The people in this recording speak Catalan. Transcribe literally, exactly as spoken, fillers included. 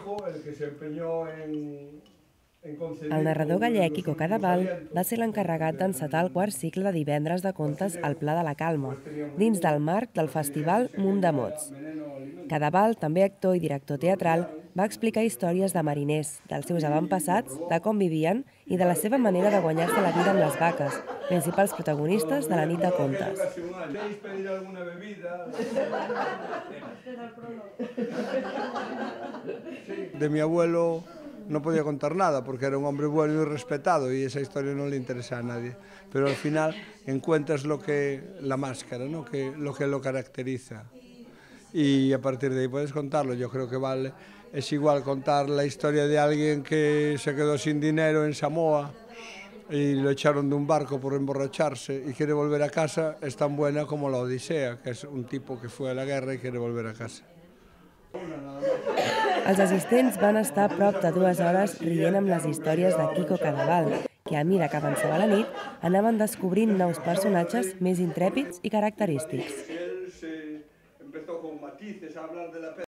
El narrador gallec Quico Cadafal va ser l'encarregat d'encetar el quart cicle de divendres de contes al Pla de la Calma, dins del marc del festival Munt de Mots. Cadafal, també actor i director teatral, va explicar històries de mariners, dels seus avantpassats, de com vivien i de la seva manera de guanyar-se la vida amb les vaques, principals protagonistes de la nit de contes. De mi abuelo no podía contar nada porque era un hombre bueno y respetado y esa historia no le interesa a nadie. Pero al final encuentras lo que, la máscara, ¿no? que, lo que lo caracteriza. Y a partir de ahí puedes contarlo. Yo creo que vale. Es igual contar la historia de alguien que se quedó sin dinero en Samoa y lo echaron de un barco por emborracharse y quiere volver a casa, es tan buena como la Odisea, que es un tipo que fue a la guerra y quiere volver a casa. Els assistents van estar a prop de dues hores rient amb les històries de Quico Cadafal, que a mida que avançava la nit anaven descobrint nous personatges més intrèpids i característics.